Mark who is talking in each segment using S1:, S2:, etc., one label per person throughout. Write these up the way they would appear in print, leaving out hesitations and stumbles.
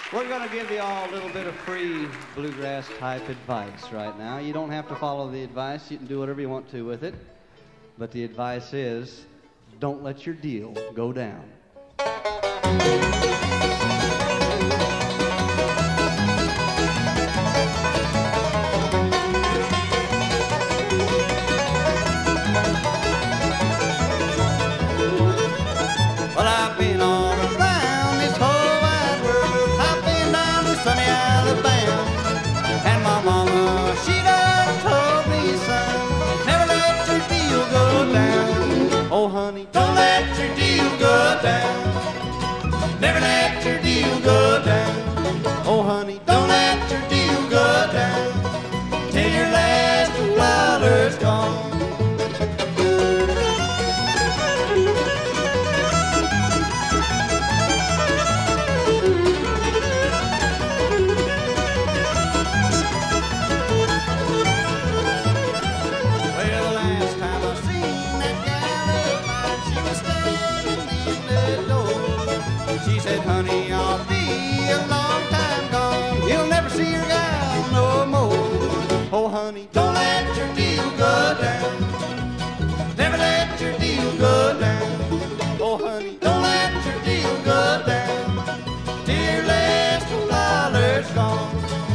S1: We're going to give you all a little bit of free bluegrass type advice right now. You don't have to follow the advice. You can do whatever you want to with it. But the advice is, don't let your deal go down. Well, I've been all around this whole wide world. I've been down to sunny Alabama, and my mama, she done told me, son, never let your deal go down. Oh, honey, don't let your deal go down. Never let your deal go down. Oh, honey, don't let your deal go down till your last $2 gone. She said, honey, I'll be a long time gone. You'll never see your gal no more. Oh, honey, don't let your deal go down. Never let your deal go down. Oh, honey, don't let your deal go down till your last $2 gone.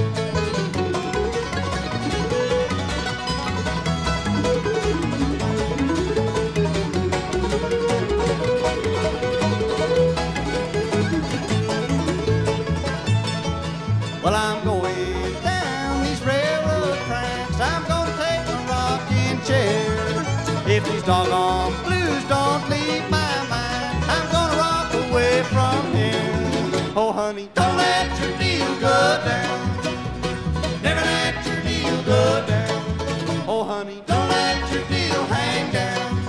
S1: Well, I'm going down these railroad tracks. I'm gonna take my rocking chair. If these doggone blues don't leave my mind, I'm gonna rock away from here. Oh, honey, don't let your deal go down. Never let your deal go down. Oh, honey, don't let your deal hang down.